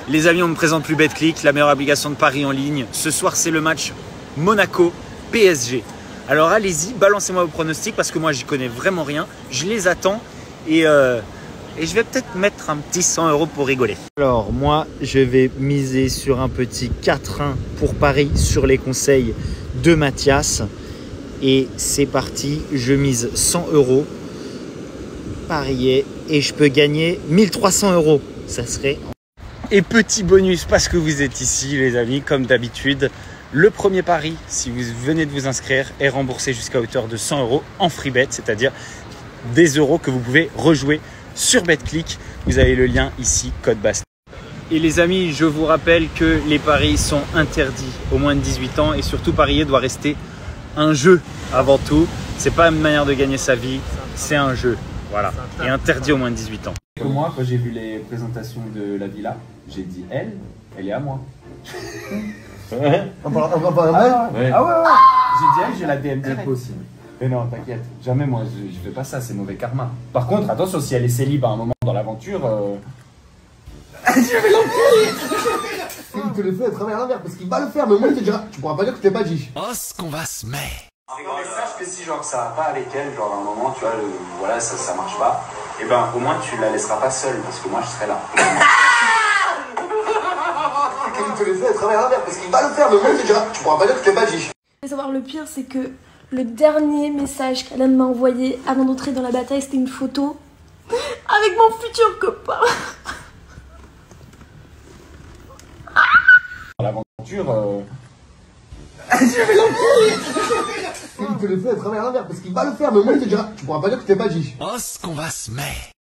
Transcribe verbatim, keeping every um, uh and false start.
Les amis, on me présente plus Betclic, la meilleure application de paris en ligne. Ce soir, c'est le match Monaco-P S G. Alors allez-y, balancez-moi vos pronostics parce que moi, j'y connais vraiment rien. Je les attends et, euh, et je vais peut-être mettre un petit cent euros pour rigoler. Alors moi, je vais miser sur un petit quatre un pour Paris sur les conseils de Mathias. Et c'est parti, je mise cent euros. Parier et je peux gagner mille trois cents euros. Ça serait... Et petit bonus parce que vous êtes ici les amis, comme d'habitude, le premier pari, si vous venez de vous inscrire, est remboursé jusqu'à hauteur de cent euros en free bet, c'est-à-dire des euros que vous pouvez rejouer sur Betclic. Vous avez le lien ici, code Bastien. Et les amis, je vous rappelle que les paris sont interdits aux moins de dix-huit ans et surtout parier doit rester un jeu avant tout. C'est pas une manière de gagner sa vie, c'est un jeu. Voilà, et interdit aux moins de dix-huit ans. Moi, quand j'ai vu les présentations de la villa, j'ai dit elle, elle est à moi. Ouais. On parle, on parle, ah, ouais. ouais. ah ouais, ouais. J'ai dit elle, j'ai la D M direct aussi. Mais non, t'inquiète, jamais moi, je, je fais pas ça, c'est mauvais karma. Par contre, attention, si elle est célib à un moment dans l'aventure. Euh... je vais l'enculer. Il te le fait à travers l'envers parce qu'il va le faire, mais moi il te dira, tu pourras pas dire que je t'ai pas dit. Oh, ce qu'on va se mettre. Non mais sache que si genre ça va pas avec elle, genre à un moment tu vois, le, voilà ça, ça marche pas, et ben au moins tu la laisseras pas seule parce que moi je serai là. Il te le fait à travers l'envers parce qu'il va le faire, mais moi il te dira, tu pourras pas dire que je t'ai pas dit. Et savoir le pire, c'est que le dernier message qu'Alain m'a envoyé avant d'entrer dans la bataille, c'était une photo avec mon futur copain. L'aventure. Euh... je vais l'enculer. Il te le fait à travers l'envers parce qu'il va le faire, mais moi il te dira, tu pourras pas dire que je t'ai pas dit. Oh, ce qu'on va se mettre.